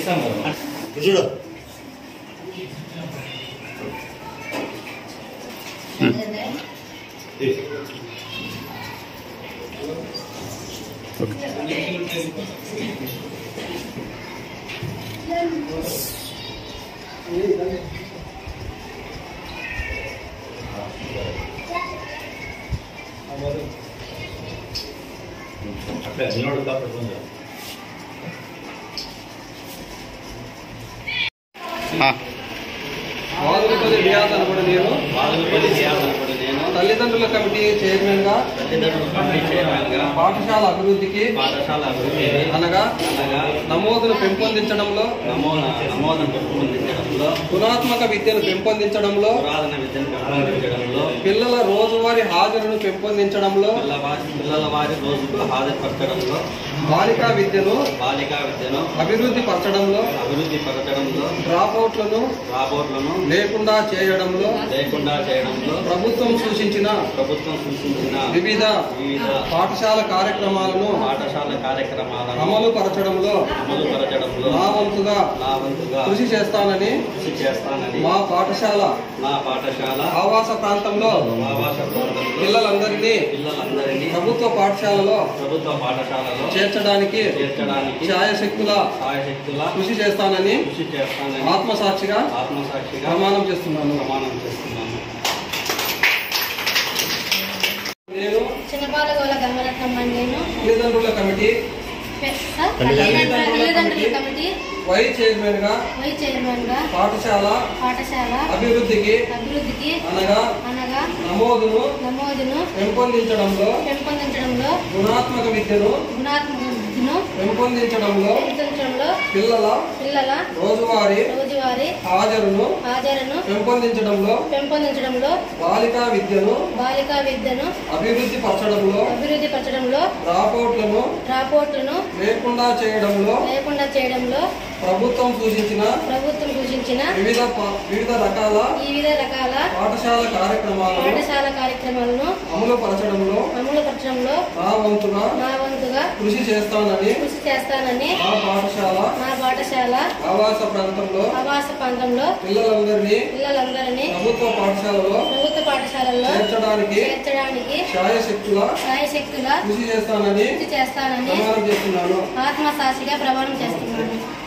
చూడు తల్లిదండ్రుల committee chairman గా పాఠశాల అభివృద్ధికి అనగా నమోదును పెంపొందించడంలో గుణాత్మక విద్యను పెంపొందించడంలో పిల్లల రోజువారీ హాజరును పెంపొందించడంలో బాలికా విద్యను అభివృద్ధి పరచడంలో డ్రాప్అవుట్లను లేకుండా చేయడంలో ప్రభుత్వం సూచించిన వివిధ పాఠశాల కార్యక్రమాలను అమలు పరచడంలో నా వంతుగా కృషి చేస్తానని మా పాఠశాల ఆవాస ప్రాంతంలో పిల్లలందరినీ ప్రభుత్వ పాఠశాలలో చేర్చడానికి శాయశక్తుల కృషి చేస్తానని ఆత్మసాక్షిగా ప్రమాణం చేస్తున్నాను. నేను చిన్నపాలగోల గంగరత్నం నేను తల్లిదండ్రుల కమిటీ వై చైర్మన్ గా పాఠశాల అభివృద్ధికి అనగా నమోదును పెంపొందించడంలో గుణాత్మక విద్యను పెంపొందించడంలో పిల్లల రోజువారీ హాజరును పెంపొందించడంలో బాలికా విద్యను అభివృద్ధి పరచడంలో డ్రాప్అవుట్లను లేకుండా చేయడంలో ప్రభుత్వం సూచించిన వివిధ రకాల పాఠశాల కార్యక్రమాలను అమలు పరచడంలో నా వంతుగా కృషి చేస్తానని నా పాఠశాల ఆవాస ప్రాంతంలో పిల్లలందరినీ ప్రభుత్వ పాఠశాలలో చేర్చడానికి శాయశక్తుల కృషి చేస్తానని ప్రమాణం చేస్తున్నాను. ఆత్మసాక్షిగా ప్రమాణం చేస్తున్నాను.